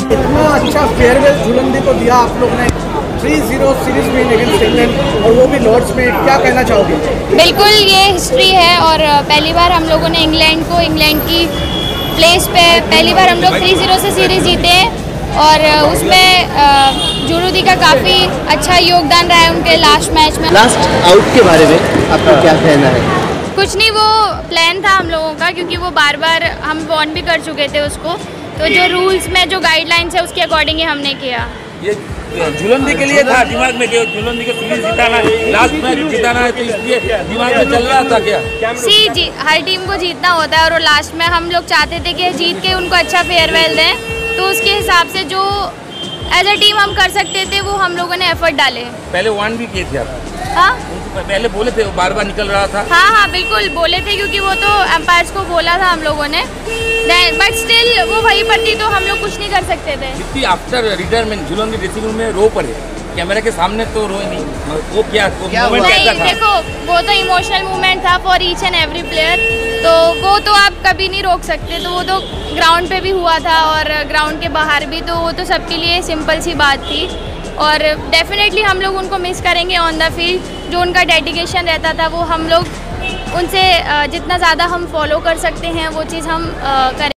इतना अच्छा फेयरवेल झूलंदी को दिया आप लोग ने 3-0 सीरीज में अगेंस्ट इंग्लैंड और वो भी लॉर्ड्स में, क्या कहना चाहोगे? बिल्कुल ये हिस्ट्री है और पहली बार हम लोगों ने इंग्लैंड की प्लेस पे पहली बार हम लोग 3-0 से सीरीज जीते हैं और उसमें जुरूदी का काफ़ी अच्छा योगदान रहा है उनके लास्ट मैच में। लास्ट आउट के बारे में आपको क्या कहना है? कुछ नहीं, वो प्लान था हम लोगों का, क्योंकि वो बार बार हम वॉर्न भी कर चुके थे उसको, तो जो रूल्स में जो गाइडलाइंस है उसके अकॉर्डिंग ही हमने किया। ये झूलंदी के लिए था दिमाग में कि झूलंदी के सीरीज जिताना है, लास्ट मैच जिताना है, तो इसलिए दिमाग में चल रहा था क्या? हर टीम को जीतना होता है और वो लास्ट में हम लोग चाहते थे कि जीत के उनको अच्छा फेयरवेल दें, तो उसके हिसाब से जो एज ए टीम हम कर सकते थे वो हम लोगों ने एफर्ट डाले। पहले वार्न भी किए थे आप? हाँ पहले बोले थे, बार बार निकल रहा था। हाँ बिल्कुल बोले थे, क्योंकि वो तो एम्पायर्स को बोला था हम लोगों ने, बट स्टिल वो वहीं पर थी तो हम लोग कुछ नहीं कर सकते थे। कितनी आफ्टर रिटायरमेंट झूलंदी ड्रेसिंग रूम में रो पड़े, कैमरा के सामने तो रोए नहीं, वो क्या मोमेंट कैसा था? देखो वो तो इमोशनल मोमेंट था for each and every player, तो वो तो आप कभी नहीं रोक सकते, तो वो तो ग्राउंड पे भी हुआ था और ग्राउंड के बाहर भी, तो वो तो सबके लिए सिंपल सी बात थी और डेफिनेटली हम लोग उनको मिस करेंगे ऑन द फील्ड। जो उनका डेडिकेशन रहता था वो हम लोग उनसे जितना ज़्यादा हम फॉलो कर सकते हैं वो चीज़ हम करें।